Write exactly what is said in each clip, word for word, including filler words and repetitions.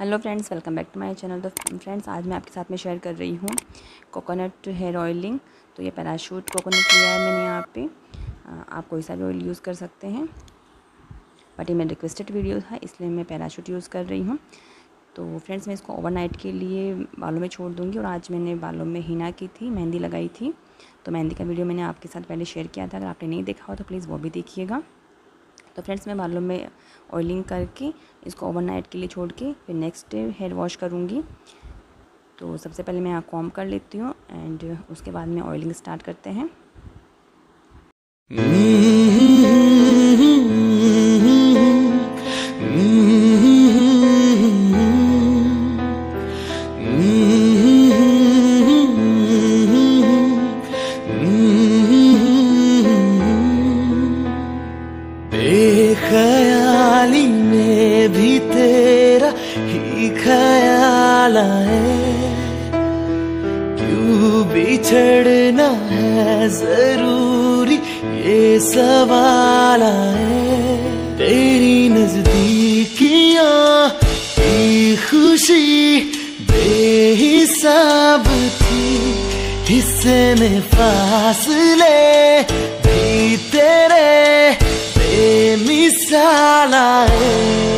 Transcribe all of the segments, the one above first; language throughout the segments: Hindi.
Hello friends, welcome back to my channel. तो फ्रेंड्स, आज मैं आपके साथ में शेयर कर रही हूँ कोकोनट हेयर ऑयलिंग। तो ये पैराशूट कोकोनट लिया है मैंने यहाँ पे। आप कोई सा भी ऑयल यूज़ कर सकते हैं, बट ये मेरी रिक्वेस्टेड वीडियो था इसलिए मैं पैराशूट यूज़ कर रही हूँ। तो फ्रेंड्स, मैं इसको ओवरनाइट के लिए बालों में छोड़ दूँगी। और आज मैंने बालों में हिना की थी, मेहंदी लगाई थी। तो मेहंदी का वीडियो मैंने आपके साथ पहले शेयर किया था, अगर आपने नहीं देखा हो तो प्लीज़ वो भी देखिएगा। तो फ्रेंड्स, मैं बालों में ऑयलिंग करके इसको ओवरनाइट के लिए छोड़ के फिर नेक्स्ट डे हेयर वॉश करूँगी। तो सबसे पहले मैं यहाँ कॉम्ब कर लेती हूँ एंड उसके बाद में ऑयलिंग स्टार्ट करते हैं। बेख्याली में भी तेरा ही ख्याल आए, क्यों बिछड़ना है जरूरी ये सवाल आए। तेरी नजदीकियां की खुशी बेहिसाब थी, हिस्से में फासले भी तेरे मिसाल आए।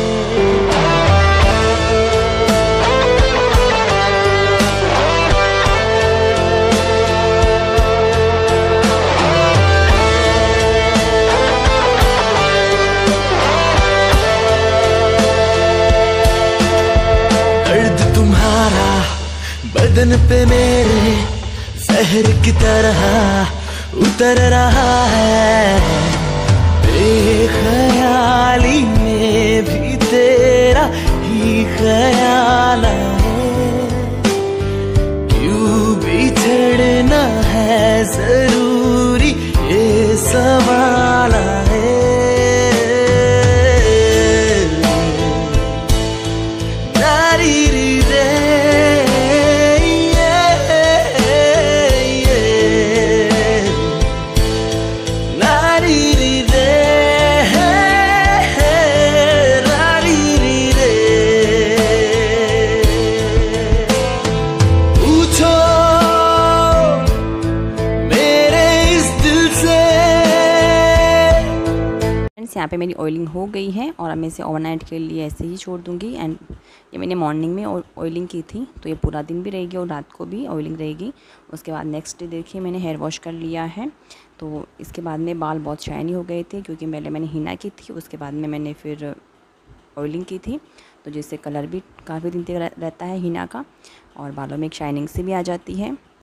दर्द तुम्हारा बदन पे मेरे जहर की तरह उतर रहा है। बेख्याली में भी तेरा ही ख्याल आए, क्यों बिछड़ना है जरूरी ये सवाल आए। नारी री रे नारी री यहाँ पे मेरी ऑयलिंग हो गई है और अब मैं इसे ओवरनाइट के लिए ऐसे ही छोड़ दूँगी। एंड ये मैंने मॉर्निंग में ऑयलिंग की थी तो ये पूरा दिन भी रहेगी और रात को भी ऑयलिंग रहेगी। उसके बाद नेक्स्ट डे देखिए मैंने हेयर वॉश कर लिया है। तो इसके बाद में बाल बहुत शाइनी हो गए थे, क्योंकि पहले मैंने हिना की थी, उसके बाद में मैंने फिर ऑयलिंग की थी। तो जिससे कलर भी काफ़ी दिन तक रहता है हिना का और बालों में एक शाइनिंग सी भी आ जाती है।